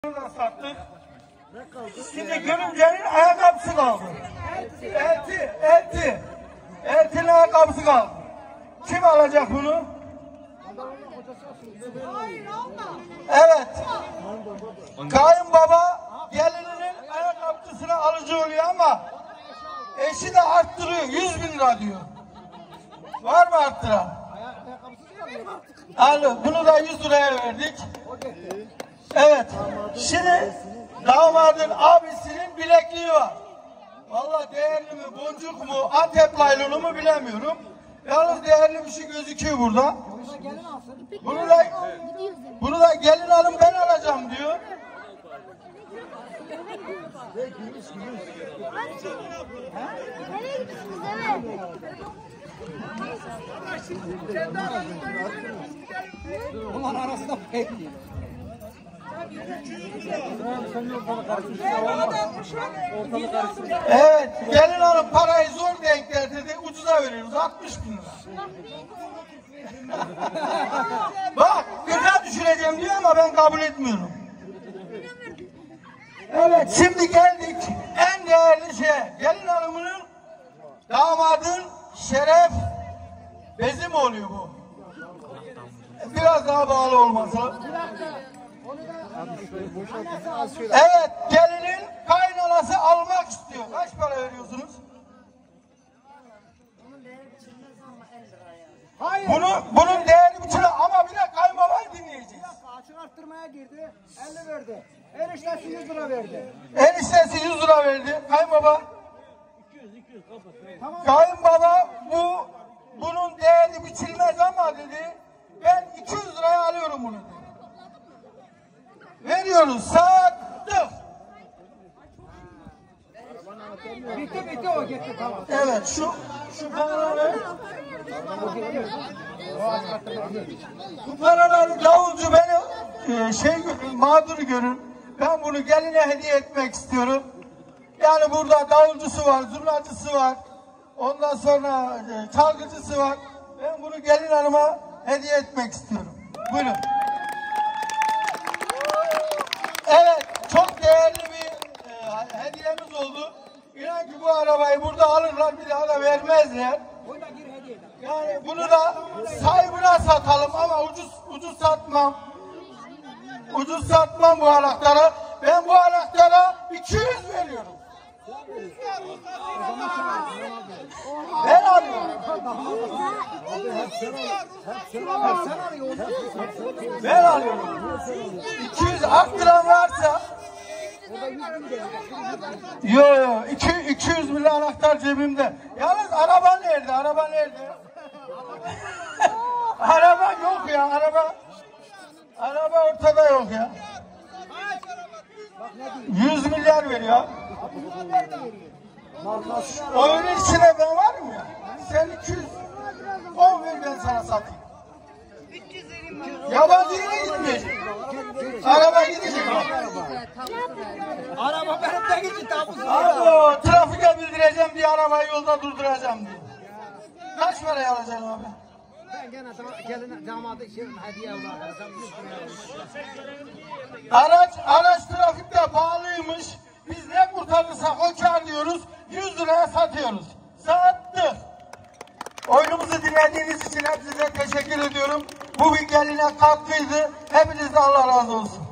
da sattık. Şimdi görümcenin ayakkabısı kaldı. Eltinin ayakkabısı kaldı. Kim alacak bunu? Evet. Kayınbaba gelininin ayakkabısını alıcı oluyor ama eşi de arttırıyor. 100.000 lira diyor. Var mı arttıran? Bunu da 100 liraya verdik. Evet. Şimdi damadın abisinin bilekliği var. Vallahi değerli mi, boncuk mu, Antep laylonu mu bilemiyorum. Yalnız değerli bir şey gözüküyor burada. Bunu da gelin hanım ben alacağım diyor. Bunlar arasında pek değil. Evet, gelin hanım parayı zor denkler dedi, ucuza veriyoruz, 60.000 lira. Bak, 40'a düşüreceğim diyor ama ben kabul etmiyorum. Evet, şimdi geldik en değerli şey, gelin hanımının, damadın şeref bezi mi oluyor bu? Biraz daha bağlı olmasa. Evet, gelinin kaynanası almak istiyor. Kaç para veriyorsunuz? Hayır. Bunun değeri biçili ama bir de kayınbabayı dinleyeceğiz. Açık arttırmaya girdi, 50 verdi. Eniştesi 100 lira verdi. Eniştesi 100 lira verdi. Kayınbaba? 200 tamam. Kayınbaba bunun değeri biçilmez ama dedi. Ben 200 liraya alıyorum bunu dedi. Veriyoruz. Sattık. Bitti o gitti tamam. Evet şu paraları bu paraları davulcu beni mağdur görün. Ben bunu geline hediye etmek istiyorum. Yani burada davulcusu var, zurnacısı var. Ondan sonra çalgıcısı var. Ben bunu gelin hanıma hediye etmek istiyorum. Buyurun. Evet, çok değerli bir hediyemiz oldu. İnan ki bu arabayı burada alırlar, bir daha da vermezler. Yani bunu da sahibine satalım ama ucuz satmam. Ucuz satmam bu anahtarı. Ben bu anahtara 200 veriyorum. Ben alıyorum. Ben alıyorum. 200 arttıran varsa yok 200 milyon anahtar cebimde. Yalnız araba nerede? Araba nerede? Araba yok ya. Araba ortada yok ya. 100 milyar veriyor. Oyunun içine ben varım ya. Sen 210 ver ben sana satayım. Yabancı yere gitmeyecek. Araba gidecek. Araba benim de gitti tapusu. Abi trafike bildireceğim diye arabayı yolda durduracağım diye. Kaç paraya alacaksın abi? Ben gene gelin damadı hediye alacağım. Araç trafikte bağlıymış. Biz ne kurtarırsak o kar diyoruz. 100 liraya satıyoruz. Sattık. Oyunumuzu dinlediğiniz için hepinize teşekkür ediyorum. Bu bir geline katkıydı. Hepinizden Allah razı olsun.